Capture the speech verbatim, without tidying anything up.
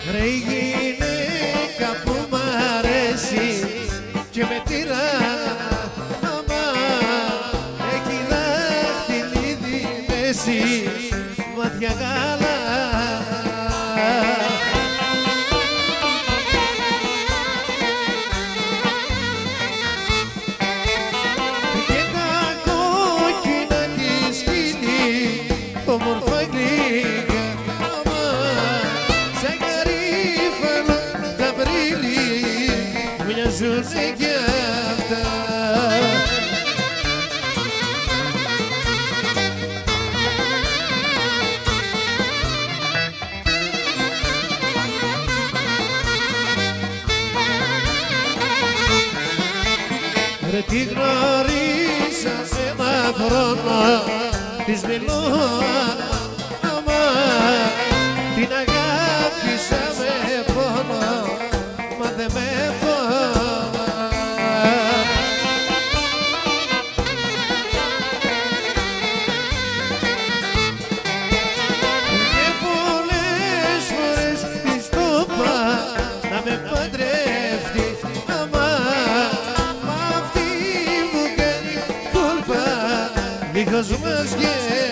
Ρε η γυναίκα που μ' αρέσει και με τυράννα έχει δάχτυλίδι μέση μάτια γάλα. Και τα κόκκινα της σκηνή όμορφα γλυκά σαν γαρίφαλο τα βρύλι μοιάζουνε κι αυτά. Ρε τη γνωρίσα σε ένα χρόνο της μιλώ άμα την αγάπησα με πόνο μα δεν με πόνα. Και πολλές φορές της το είπα να με παντρεύει άμα μ' αυτή μου κάνει κόλπα δίχως μας